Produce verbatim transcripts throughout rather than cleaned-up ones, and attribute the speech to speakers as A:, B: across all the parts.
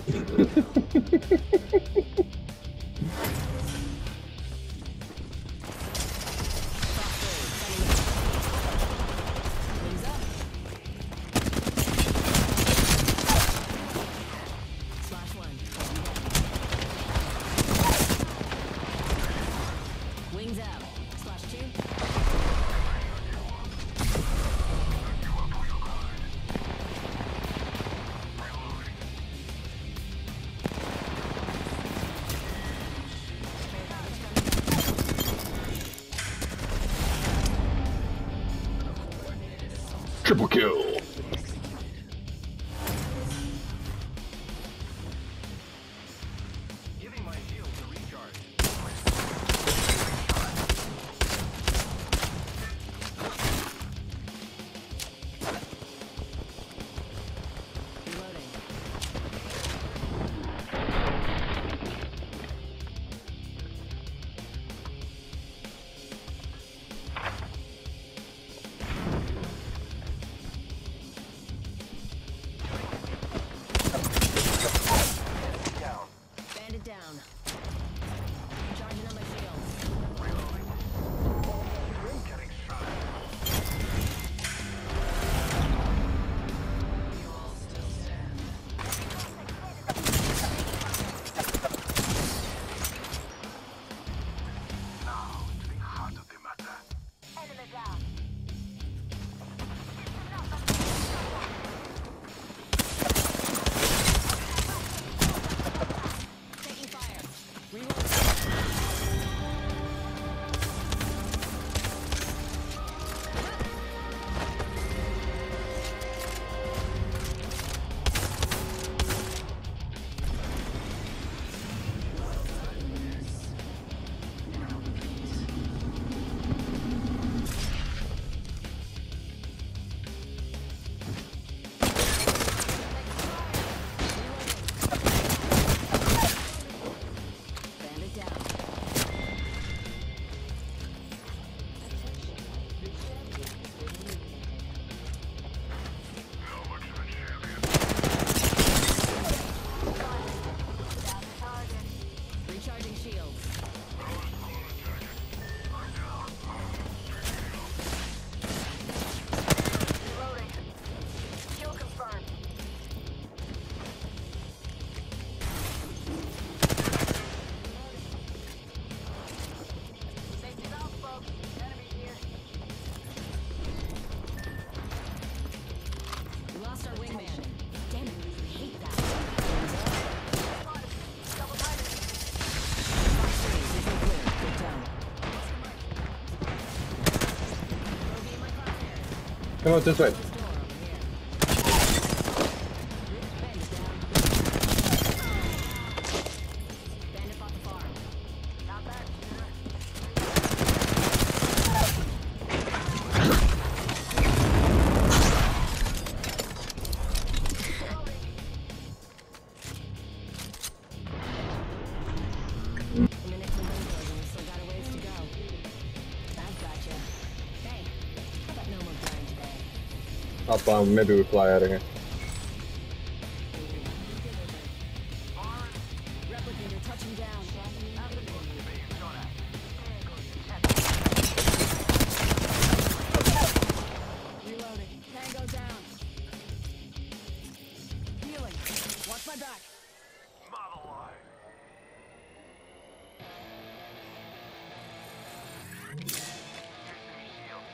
A: Triple kill.
B: Giving my shield to recharge. Reloading. Bandit down. Charging on my shield. Reloading. Getting shot. You all still stand. Now to the heart of the matter.
C: Enemy down.
D: Taking fire. Reload. Bandit down.
B: How much of a champion?
C: Down the target.
D: Recharging shields.
C: Reloading. Kill confirmed. Safety's out, folks. Enemy here.
D: We lost our wingman. Damn it, I hate that.
C: Double timing.
D: Vision clear. Good down. Bogey in my crosshair.
A: Come out this way.
D: This door over here. Bandit down. Bandit bought the farm.
C: Not bad, shooter.
D: A minute to windows and we still got a ways to go. I've gotcha. Hey, how about no more grind today?
A: Up on, maybe we fly out of here.
D: Replicator touching down. Reloading. Tango down. Healing. Watch my back.
B: Model line. Shield.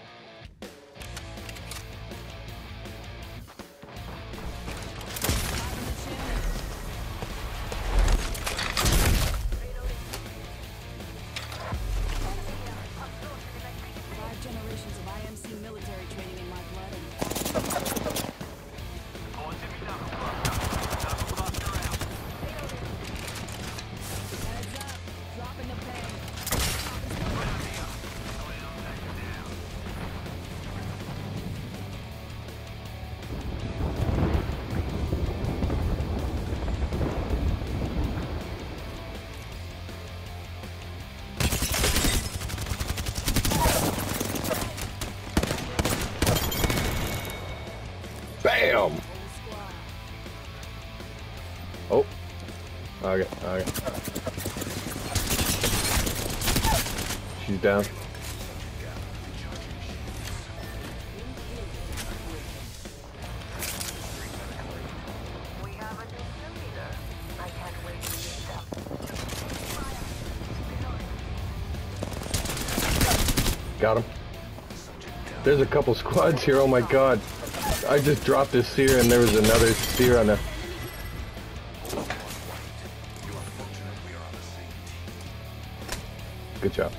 D: Five generations of I M C military training in my blood and
B: Oh, it's me down.
A: Oh. Okay, okay. She's down.
C: We have a new kill leader. I can't wait to meet them.
A: Got him. There's a couple squads here, oh my god. I just dropped this seer and there was another seer on the... Good job.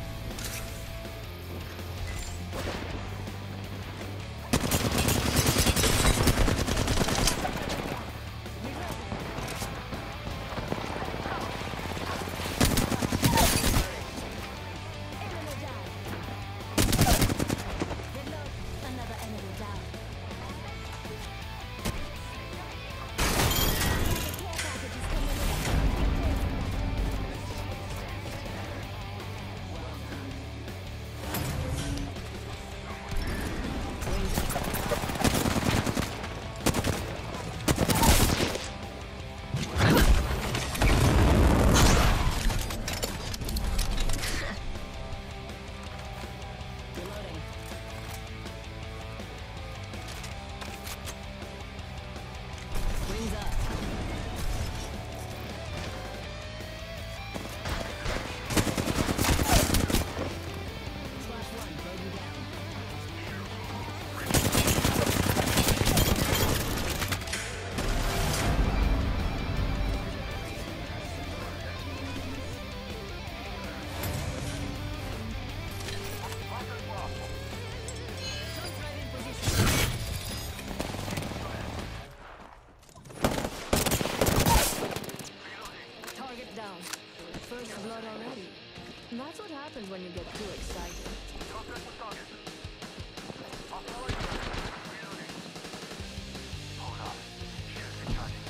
D: Enemy down. Reload. Another enemy down. Care package is coming in. Reloading. Wings up. Splash one, bogey down. Troops right in position. Target down. First blood already. That's what happens when you get too excited.
B: Contact with target. I'll follow you. Reloading. Hold on. Shield recharging.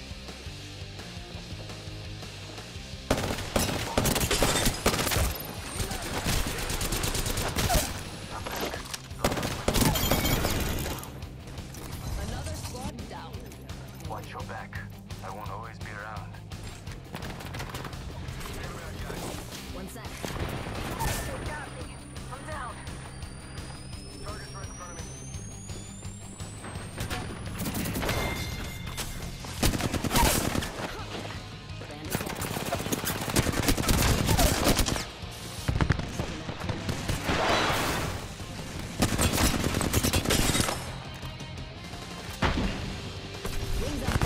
D: Another squad down.
B: Watch your back. I won't always be around.
D: One sec.
C: They got me. I'm down.
B: Target's right in front of me.
D: Bandit down. Wings up.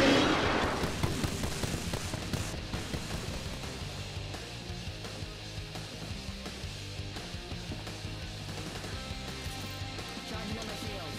D: Charging on my shields.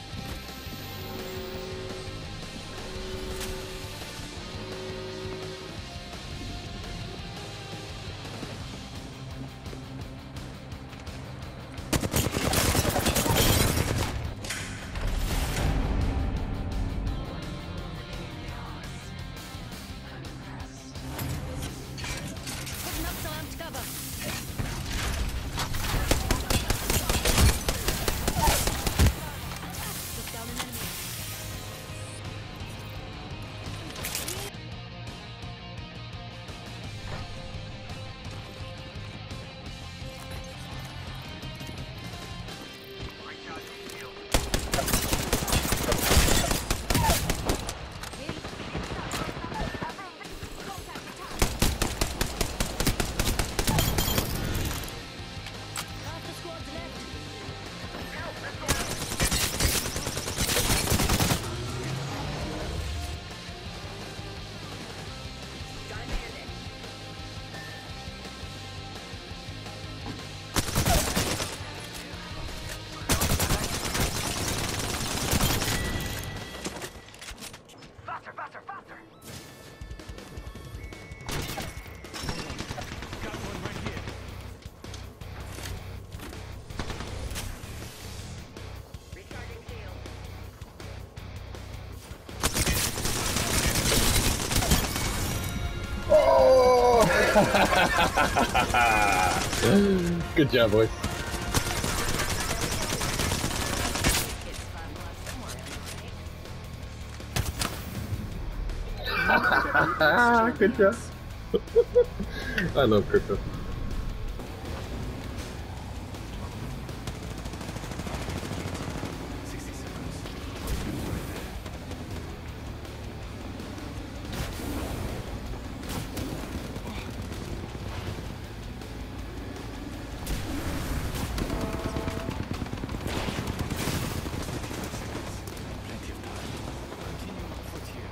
D: Putting up some amped cover. Took down an enemy.
B: Recharging shield.
D: Half the squad's left.
B: Faster, faster, faster! Got one right here.
C: Recharging shield.
A: Oh! Good job, boys.
C: It's fun while somewhere in the
A: Good job. I love crypto.
B: sixty seconds. Plenty of time. Continue on foot here.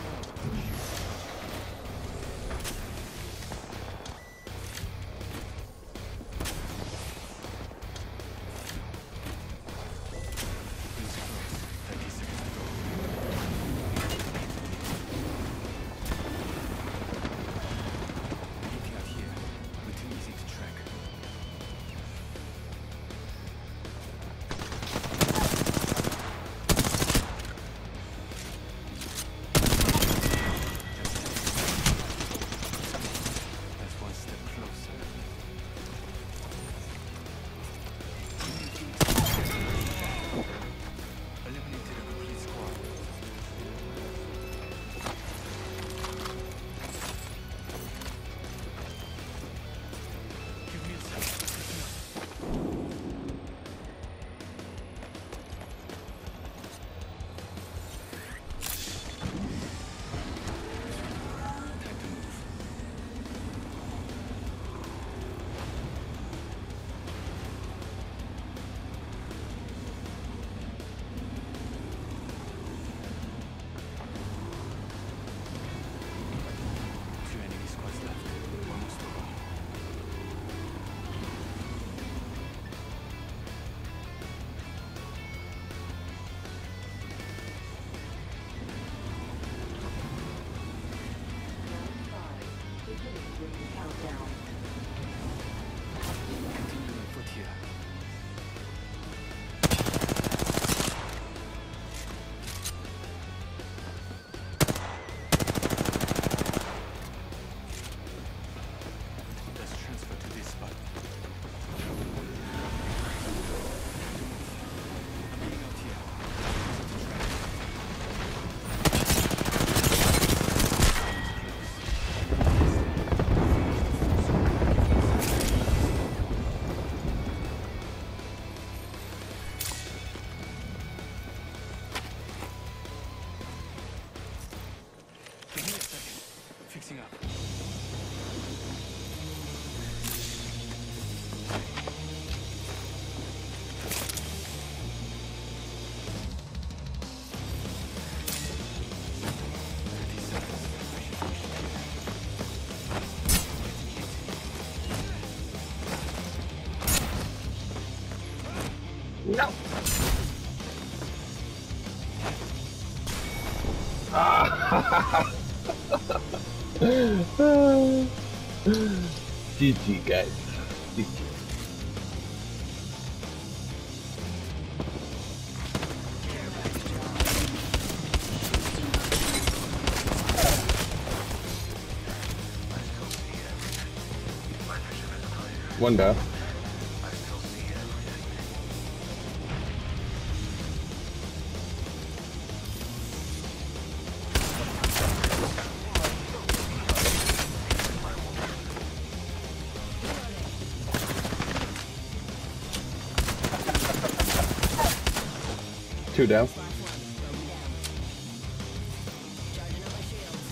B: Please close. thirty seconds to go. Anything out here? We're too easy to track. That's one step closer. Eliminated a complete squad. Give me a second. Picking up. Time to move. Two enemy squads left. Almost over. Continuing on foot here. Let's transfer to this spot. Being out here. Easy to track. Give me a second. Fixing up. thirty seconds.
A: No. Ah. G G guys. G G. One down. Two down.
D: Spark one. Broken down. Charging up my shields.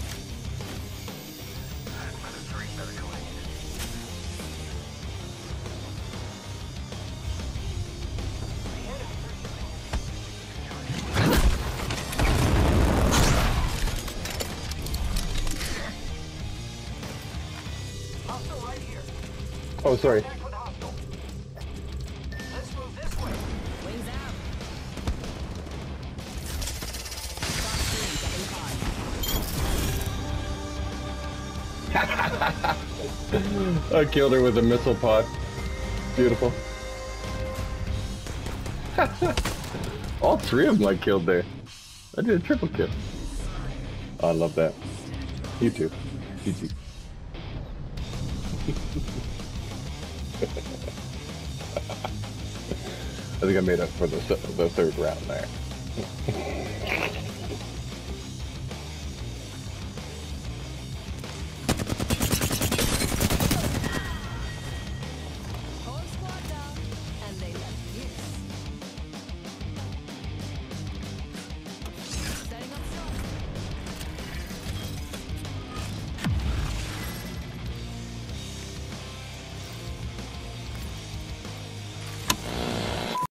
B: Hostile right here.
A: Oh, sorry.
B: Contact with hostile. Let's move this way.
D: Wings out. Spark three. Get in the car.
A: I killed her with a missile pod. Beautiful. All three of them I killed there. I did a triple kill. Oh, I love that. You too. G G. I think I made up for the, the third round there.